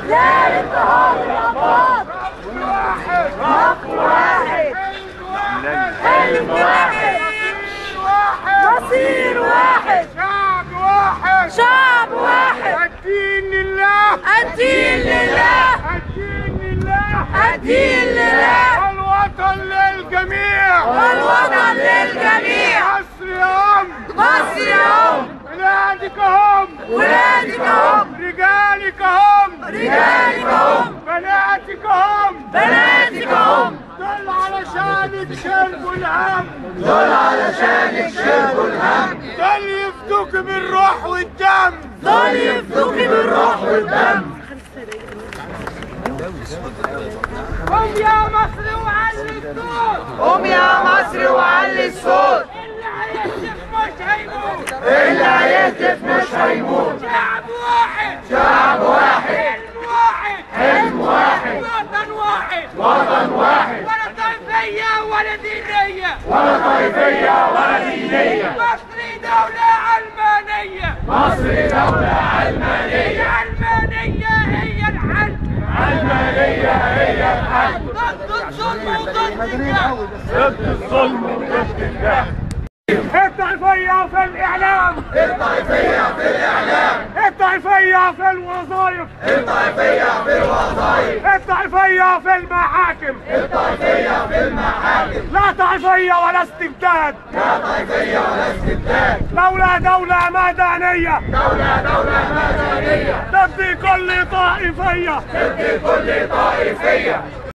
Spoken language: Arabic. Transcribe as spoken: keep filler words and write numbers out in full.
لا لاضطهاد الأقباط. رب واحد، حلم واحد، مصير واحد، شعب واحد، شعب واحد. الدين لله، الدين لله، الدين لله، الدين لله، والوطن للجميع، والوطن للجميع. مصر يا أم، مصر يا أم، ولادك هم، ولادك هم، رجالك هم، رجالك هم، بناتك هم، بناتك هم. دول علشانك شربوا الهم، دول علشانك شربوا الهم، دول يفدوك بالروح والدم، دول يفدوك بالروح والدم. قوم يا مصر وعلي الصوت، قوم يا مصر وعلي الصوت. اللي هيهتف مش هيموت، اللي هيهتف مش هيموت. شعب واحد، شعب واحد، حلم واحد، حلم واحد، وطن واحد، وطن واحد. ولا طائفية ولا دينية، ولا طائفية ولا دينية. مصر دولة علمانية، مصر دولة علمانية. علمانية هي الحل، علمانية هي الحل. ضد الظلم وضد الجهل، ضد الظلم وضد الجهل. الطائفية في الإعلام، الطائفية في الإعلام. الطائفية في الوظائف، الطائفية في الوظائف. الطائفية في المحاكم، الطائفية في المحاكم. لا طائفية ولا استبداد، لا طائفية ولا استبداد. دولة دولة مدنية، دولة دولة مدنية. ضد كل طائفية، ضد كل طائفية.